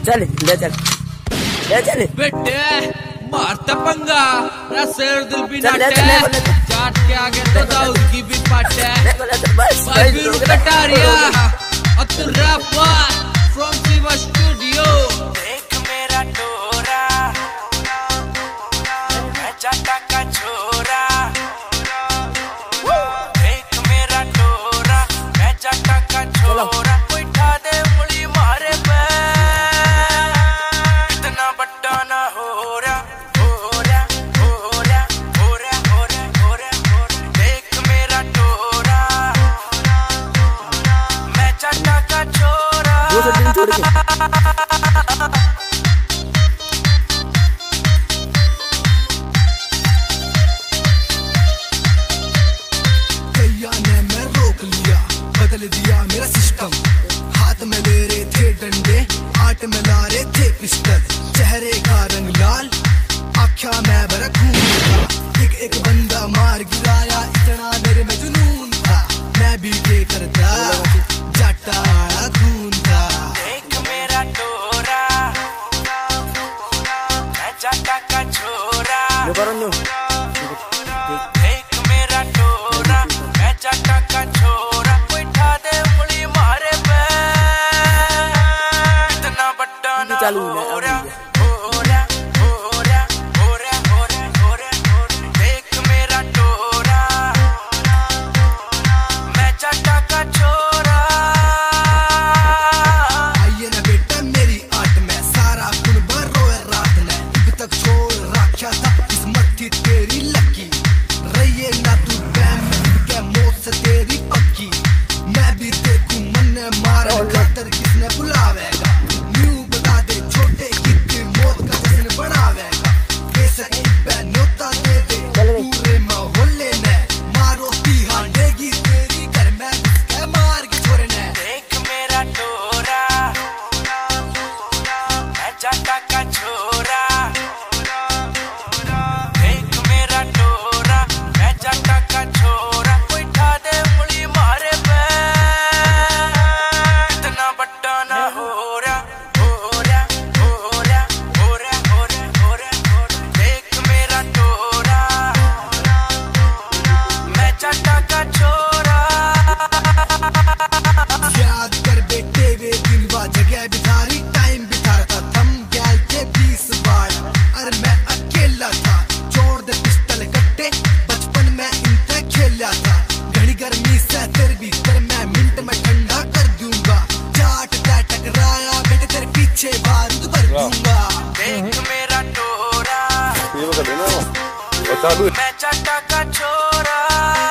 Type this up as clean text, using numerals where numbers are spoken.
चल ले चल ले चल बेटे मारता पंगा सिर दिल भी नाटे चाट के आगे तो दाऊद की भी पाटे बाबी कटारिया अतुर्रा फ्रॉम शिवा स्टूडियो। देख मेरा टोरा मैं जाटा का छोरा, देख मेरा टोरा मैं जाटा का छोरा, उठा दे उंगली मारे पे इतना बट्टा ना हो रहा हो रहा हो रहा हो रहा हो रहा हो रहा। देख मेरा टोरा मैं जाटा का छोरा। भैया ने मैं रोक लिया, बदल दिया मेरा सिस्टम। हाथ में ले रहे थे डंडे, आट में ला रहे थे पिस्टल। चेहरे का रंग लाल, आख्या मैं बड़ा खून था। एक एक बंदा मार गिराया, इतना मेरे में जुनून था। मैं भी के करता जाटा खून था। देख मेरा टोरा मैं जाटा का छोरा, देख मेरा टोरा मैं जाटा का छोरा, उठा दे उंगली मारे पे इतना बट्टा ना हो रहा हो रहा हो रहा हो रहा हो रहा हो रहा। देख मेरा टोरा मैं जाटा का छोरा। आइए ना बेटा मेरी आट में, सारा कुनबा रोए रात ने। अब तक छोड़ रखा था किस्मत थी तेरी लकी, रहिए ना तू बैम के मौत से तेरी पक्की। मैं भी देखूं मन ने मारा खातर किसने बुलावेगा। न्यू बता दे छोटे कितनी मौत का जश्न बढ़ावेगा। कैसे न्योता दे दे पूरे मोहल्ले ने, मारो ती हांडेगी तेरी घर में घुस मार के छोरे ने। देख मेरा टोरा मैं जाटा का छोरा, देख मेरा टोरा मैं जाटा का छोरा, उठा दे उंगली मारे पे इतना बट्टा ना हो रहा हो रहा हो रहा हो रहा हो रहा हो रहा। देख मेरा टोरा मैं जाटा का छोरा। याद कर बेटे वे दिन वा जगह बिठारी, टाइम बिठाता थम गैल के 20 बार। अरे मैं अकेला था, छोड़ दे पिस्टल कट्टे, बचपन में इनसे खेला था। घड़ी गर्मी से तेरे भीतर मैं मिनट में ठंडा कर दूंगा। जाट का टकराया बेटे तेरे पीछे बारूद भर दूंगा। देख मेरा टोरा मैं जाटा का छोरा।